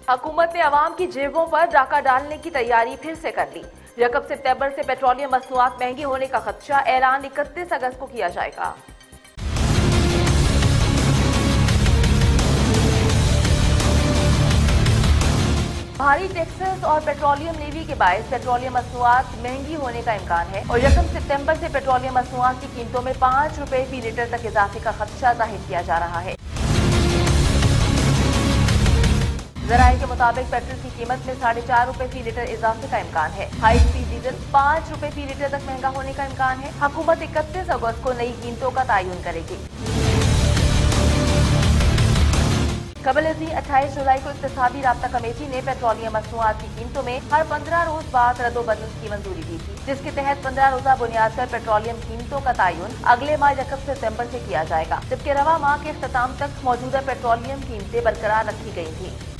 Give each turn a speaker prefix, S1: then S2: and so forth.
S1: हुकूमत ने अवाम की जेबों पर डाका डालने की तैयारी फिर से कर ली। रकब सितंबर से पेट्रोलियम मसनूआत महंगी होने का खदशा, ऐलान 31 अगस्त को किया जाएगा। भारी टैक्सेस और पेट्रोलियम लेवी के बायस पेट्रोलियम मसनूआत महंगी होने का इम्कान है और यकम सितंबर से पेट्रोलियम मसनूआत की कीमतों में 5 रुपए फी लीटर तक इजाफे का खदशा जाहिर किया जा रहा है। जराये के मुताबिक पेट्रोल की कीमत में 4.5 रुपए फी लीटर इजाफे का इम्कान है। हाई स्पीड डीजल 5 रुपए फी लीटर तक महंगा होने का इम्कान है। हुकूमत 31 अगस्त को नई कीमतों का तयन करेगी। कबल अजी 28 जुलाई को इक्तिसादी राब्ता कमेटी ने पेट्रोलियम मसनूआत की कीमतों में हर 15 रोज बाद रद्दोबदल की मंजूरी दी थी, जिसके तहत 15 रोजा बुनियाद पर पेट्रोलियम कीमतों का तयन अगले माह 1 सितंबर से किया जाएगा, जबकि रवा माह के इख्तिताम तक मौजूदा पेट्रोलियम कीमतें बरकरार रखी गई थी।